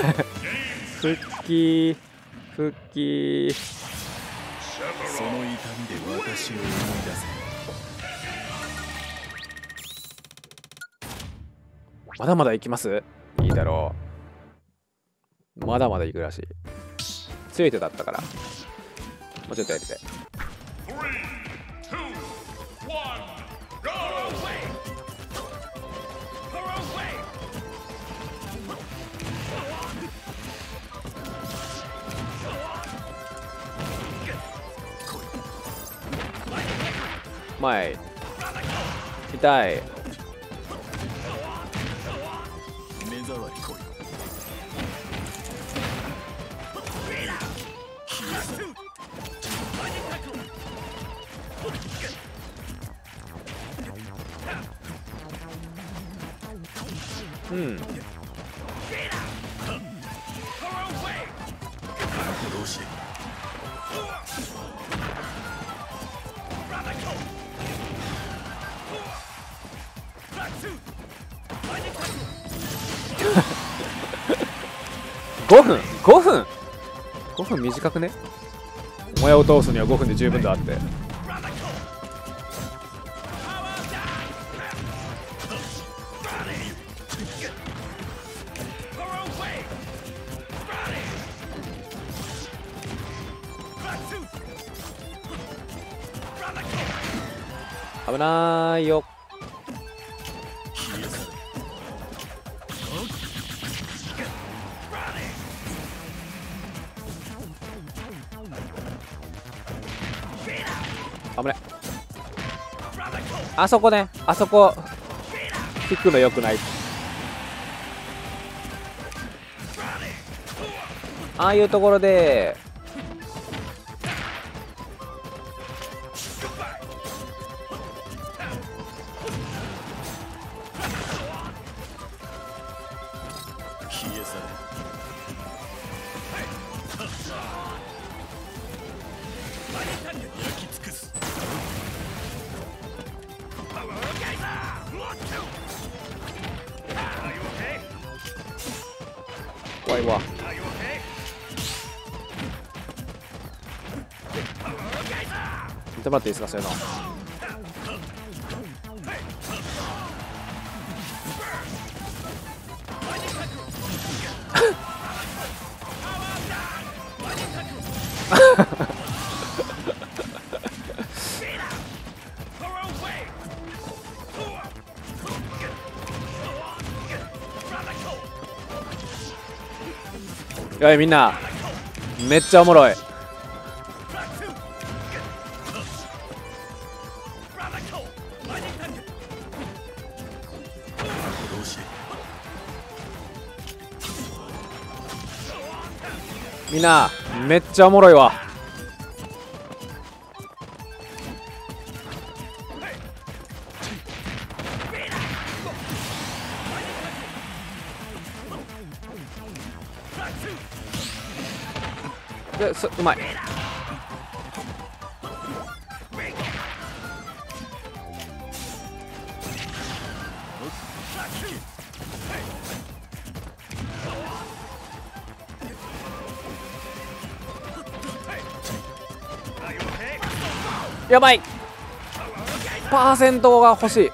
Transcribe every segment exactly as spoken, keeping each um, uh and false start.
復帰復帰。 その痛みで私を思い出せ。 まだまだ行きます。いいだろう。まだまだ行くらしい。強い手だったからもうちょっとやりたい。前痛い。 目障り来い。 うんどうしてごふんごふんごふん短くね。もやを通すにはごふんで十分だって。危ないよ。危ない。あそこね、あそこ引くのよくない。ああいうところで怖いわ。見てもらっていいですか、そういうの。やいみんなめっちゃおもろい。みんなめっちゃおもろいわ。ですうまい。やばい。パーセントが欲しい。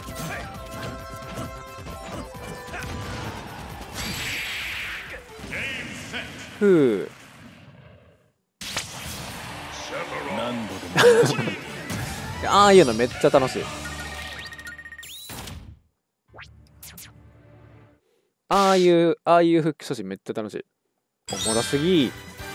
ふう。ああいうのめっちゃ楽しい。ああいうああいう復帰処置めっちゃ楽しい。おもろすぎ。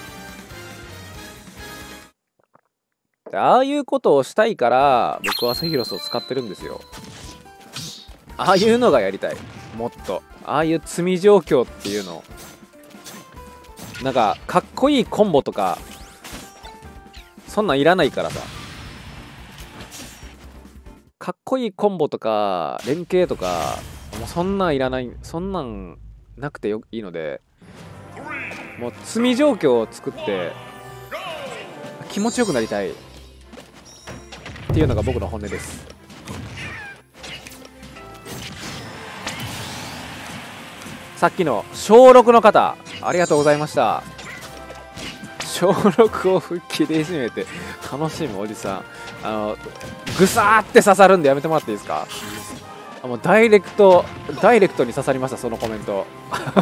ああいうことをしたいから僕はセフィロスを使ってるんですよ。ああいうのがやりたい。もっとああいう積み状況っていうのなんかかっこいいコンボとかそんなんいらないからさ。かっこいいコンボとか連携とかもうそんなんいらない。そんなんなくてよいいので、もう積み状況を作って気持ちよくなりたいっていうのが僕の本音です。さっきの小ろくの方ありがとうございました。小ろくを復帰でいじめて楽しむおじさん、あのぐさーって刺さるんでやめてもらっていいですか。あ、もうダイレクトダイレクトに刺さりました、そのコメント。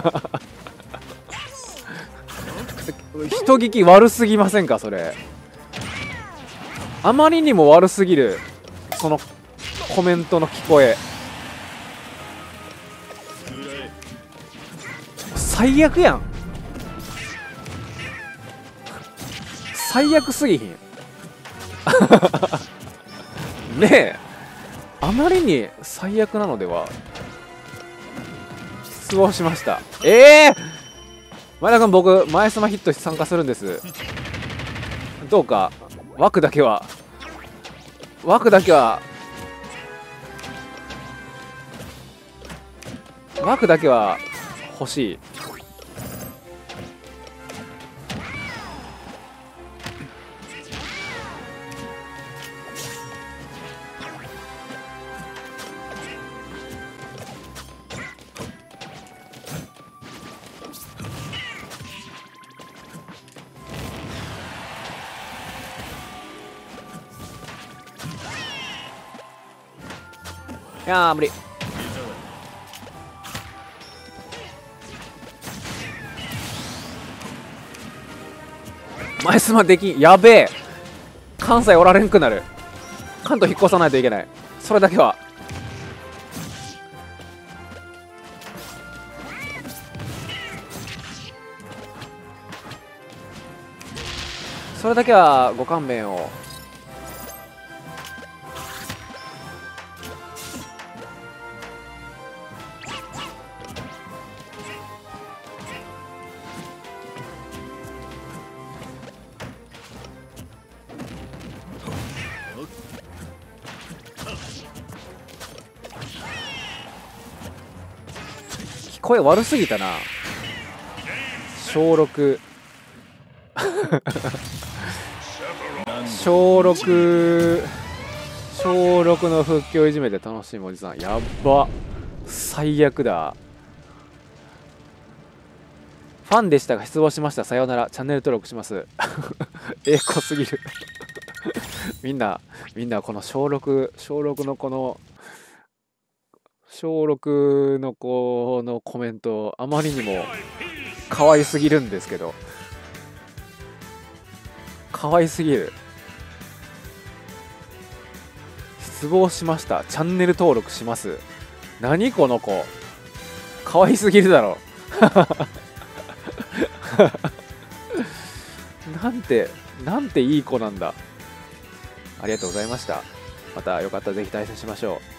人聞き悪すぎませんか、それ。あまりにも悪すぎる、そのコメントの聞こえ。最悪やん。最悪すぎひん。ねえ、あまりに最悪なのでは。失望しました。ええー、前田君、僕前スマヒット参加するんです。どうか枠だけは枠だけは枠だけは欲しい。いやー無理。前スマできん。やべえ、関西おられんくなる。関東引っ越さないといけない。それだけは。それだけはご勘弁を。声悪すぎたな。小ろく小ろく小ろくの復帰をいじめて楽しいおじさん、やっば、最悪だ。ファンでしたが失望しました。さようなら。チャンネル登録します。ええ子すぎる。みんなみんなこの小ろく小ろくのこの小ろくの子のコメント、あまりにも可愛すぎるんですけど、可愛すぎる。失望しました。チャンネル登録します。何この子、可愛すぎるだろ。なんてなんていい子なんだ。ありがとうございました。またよかったらぜひ対戦しましょう。